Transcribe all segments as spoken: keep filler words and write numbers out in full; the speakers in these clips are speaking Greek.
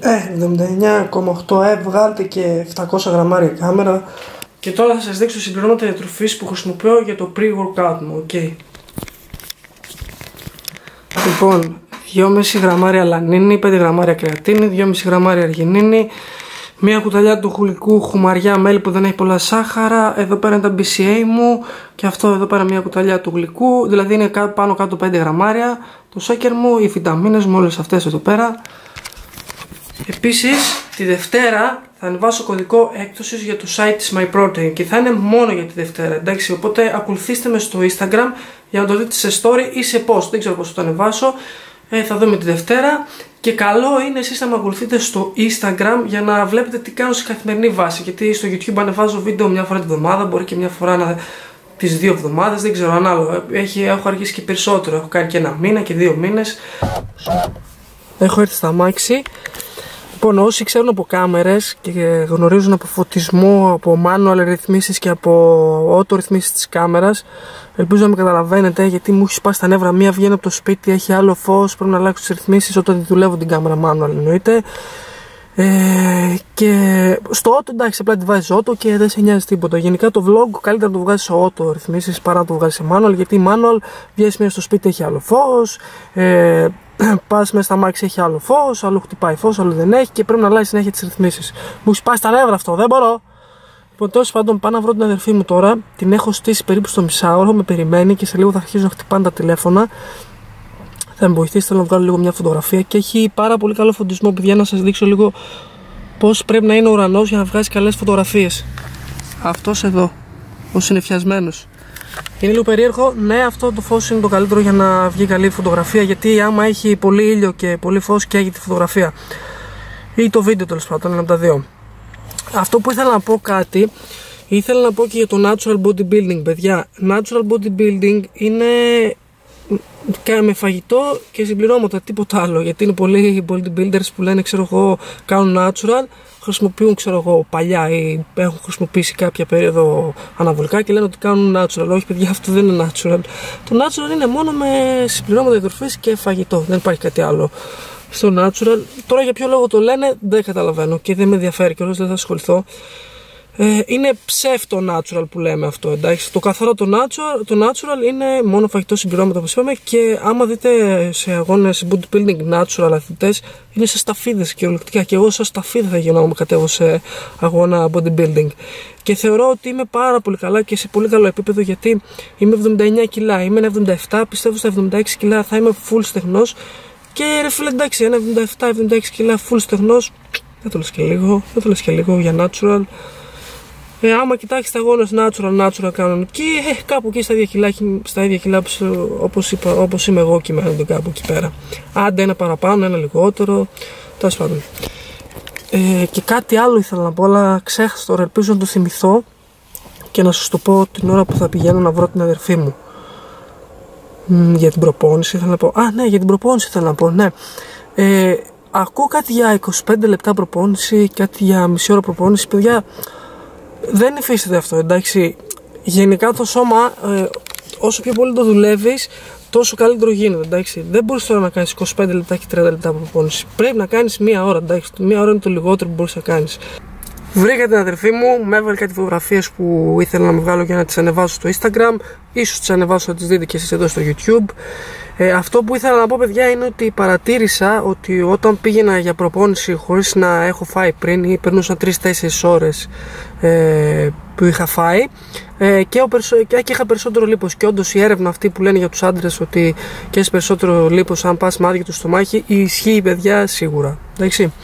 Ε, εβδομήντα εννιά κόμμα οκτώ ε, βγάλτε και επτακόσια γραμμάρια κάμερα. Και τώρα θα σας δείξω συμπληρώματα διατροφής που χρησιμοποιώ για το pre-workout μου, ok. Λοιπόν, δυόμισι γραμμάρια αλανίνη, πέντε γραμμάρια κρεατίνη, δυόμισι γραμμάρια αργινίνη, μία κουταλιά του γλυκού χουμαριά μέλι που δεν έχει πολλά σάχαρα, εδώ πέρα είναι τα μπι σι έι μου και αυτό εδώ πέρα μία κουταλιά του γλυκού, δηλαδή είναι πάνω κάτω πέντε γραμμάρια, το σόκερ μου, οι βιταμίνες μου, όλες αυτές εδώ πέρα. Επίσης, τη Δευτέρα θα ανεβάσω κωδικό έκπτωσης για το site της MyProtein και θα είναι μόνο για τη Δευτέρα, εντάξει, οπότε ακολουθήστε με στο Instagram για να το δείτε σε story ή σε post, δεν ξέρω πώς θα το ανεβάσω, ε, θα δούμε τη Δευτέρα. Και καλό είναι εσείς να με ακολουθείτε στο Instagram για να βλέπετε τι κάνω σε καθημερινή βάση, γιατί στο YouTube ανεβάζω βίντεο μια φορά τη βδομάδα, μπορεί και μια φορά να... τις δύο εβδομάδες, δεν ξέρω, ανάλογα, Έχει, έχω αργήσει και περισσότερο, έχω κάνει και ένα μήνα και δύο μήνες. Έχω έρθει στα αμάξι. Λοιπόν, όσοι ξέρουν από κάμερες και γνωρίζουν από φωτισμό, από manual ρυθμίσεις και από auto ρυθμίσεις της κάμερας, ελπίζω να με καταλαβαίνετε, γιατί μου έχει σπάσει τα νεύρα. Μία βγαίνει από το σπίτι, έχει άλλο φως, πρέπει να αλλάξω τις ρυθμίσεις όταν δουλεύω την κάμερα manual, εννοείται. Ε, και στο auto, εντάξει, απλά τη βάζεις auto και δεν σε νοιάζει τίποτα. Γενικά το vlog καλύτερα να το βγάζεις σε auto ρυθμίσεις παρά να το βγάζεις σε manual, γιατί manual βγαίνεις μέσα στο σπίτι, έχει άλλο φως. Ε, Πας μέσα στα μάξι, έχει άλλο φως, άλλο χτυπάει φως, άλλο δεν έχει και πρέπει να αλλάζει συνέχεια τις ρυθμίσεις. Μου έχει πάει στα νεύρα αυτό, δεν μπορώ. Λοιπόν, τέλος πάντων, πάω να βρω την αδερφή μου τώρα. Την έχω στήσει περίπου στο μισάωρο, με περιμένει και σε λίγο θα αρχίσουν να χτυπάνε τα τηλέφωνα. Θα με βοηθήσει, θέλω να βγάλω λίγο μια φωτογραφία και έχει πάρα πολύ καλό φωτισμό. Παιδιά, να σας δείξω λίγο πώς πρέπει να είναι ο ουρανός για να βγάζει καλές φωτογραφίες. Αυτός εδώ, ο συννεφιασμένος. Είναι λίγο περίεργο, ναι, αυτό το φως είναι το καλύτερο για να βγει καλή φωτογραφία, γιατί άμα έχει πολύ ήλιο και πολύ φως καίγει τη φωτογραφία ή το βίντεο, τέλος πάντων, ένα από τα δύο. Αυτό που ήθελα να πω κάτι, ήθελα να πω και για το natural bodybuilding, παιδιά. Natural bodybuilding είναι με φαγητό και συμπληρώματα, τίποτα άλλο, γιατί είναι πολλοί bodybuilders που λένε, ξέρω εγώ, κάνουν natural, χρησιμοποιούν, ξέρω εγώ, παλιά ή έχουν χρησιμοποιήσει κάποια περίοδο αναβολικά και λένε ότι κάνουν natural. Όχι, παιδιά, αυτό δεν είναι natural. Το natural είναι μόνο με συμπληρώματα διατροφής και φαγητό, δεν υπάρχει κάτι άλλο στο natural. Τώρα για ποιο λόγο το λένε δεν καταλαβαίνω και δεν με ενδιαφέρει και όλος, δεν θα ασχοληθώ. Ε, είναι ψεύτο natural που λέμε αυτό, εντάξει. Το καθαρό το natural, το natural είναι μόνο φαγητό, συμπληρώματα, όπως είπαμε, και άμα δείτε σε αγώνες bodybuilding natural αθλητές, είναι σε σταφίδες κυριολεκτικά, και εγώ σαν σταφίδα θα γίνω άμα κατέβω σε αγώνα bodybuilding. Και θεωρώ ότι είμαι πάρα πολύ καλά και σε πολύ καλό επίπεδο, γιατί είμαι εβδομήντα εννιά κιλά, είμαι εβδομήντα επτά, πιστεύω στα εβδομήντα έξι κιλά θα είμαι full στεγνός. Και ρε φίλε, εντάξει, ένα εβδομήντα επτά εβδομήντα έξι κιλά full στεγνός, δεν το λες και λίγο, δεν το λες και λίγο για natural. Ε, άμα κοιτάξετε αγώνες natural, natural κανονική, ε, κάπου εκεί στα ίδια κιλά, στα ίδια κιλά όπως, είπα, όπως είμαι εγώ κειμένονται κάπου εκεί πέρα. Άντε ένα παραπάνω, ένα λιγότερο, τέλος πάντων. Ε, και κάτι άλλο ήθελα να πω, αλλά ξέχασα τώρα, ελπίζω να το θυμηθώ και να σας το πω την ώρα που θα πηγαίνω να βρω την αδερφή μου. Μ, για την προπόνηση ήθελα να πω, α ναι, για την προπόνηση ήθελα να πω, ναι. Ε, ακούω κάτι για είκοσι πέντε λεπτά προπόνηση, κάτι για μισή ώρα προπόνηση, παιδιά. Δεν υφίσταται αυτό, εντάξει. Γενικά το σώμα, ε, όσο πιο πολύ το δουλεύεις, τόσο καλύτερο γίνεται, εντάξει. Δεν μπορείς τώρα να κάνεις είκοσι πέντε λεπτά και τριάντα λεπτά προπόνηση. Πρέπει να κάνεις μία ώρα, εντάξει. Μία ώρα είναι το λιγότερο που μπορείς να κάνεις. Βρήκα την αδερφή μου, με έβαλε κάτι φωτογραφίες που ήθελα να με βγάλω για να τις ανεβάσω στο Instagram. Ίσως τις ανεβάσω να τις δείτε και εσείς εδώ στο YouTube. Ε, αυτό που ήθελα να πω, παιδιά, είναι ότι παρατήρησα ότι όταν πήγαινα για προπόνηση χωρίς να έχω φάει πριν, ή περνούσαν τρεις τέσσερις ώρες ε, που είχα φάει, ε, και, ο περισο... και είχα περισσότερο λίπος. Και όντως η έρευνα αυτή που λένε για τους άντρες ότι και έχει περισσότερο λίπος αν πας με άδειο το στομάχι, ισχύει, παιδιά, σίγουρα. Εντάξει.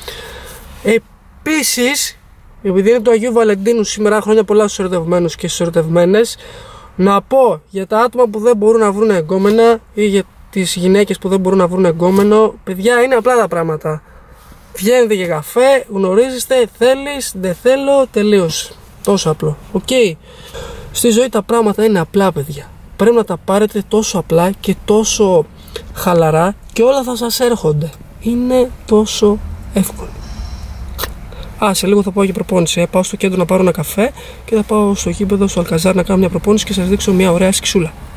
Επίσης, επειδή είναι το Αγίου Βαλεντίνου σήμερα, χρόνια πολλά στους ερωτευμένους και στις ερωτευμένες, να πω για τα άτομα που δεν μπορούν να βρουν εγκόμενα ή για τις γυναίκες που δεν μπορούν να βρουν εγκόμενο, παιδιά, είναι απλά τα πράγματα. Βγαίνετε για καφέ, γνωρίζεστε, θέλεις, δεν θέλω, τελείως. Τόσο απλό. Οκ. Okay. Στη ζωή τα πράγματα είναι απλά, παιδιά. Πρέπει να τα πάρετε τόσο απλά και τόσο χαλαρά και όλα θα σας έρχονται. Είναι τόσο εύκολο. Α, σε λίγο θα πάω για προπόνηση. Ε. Πάω στο κέντρο να πάρω ένα καφέ και θα πάω στο γήπεδο, στο Αλκαζάρ, να κάνω μια προπόνηση και σας δείξω μια ωραία σκισούλα.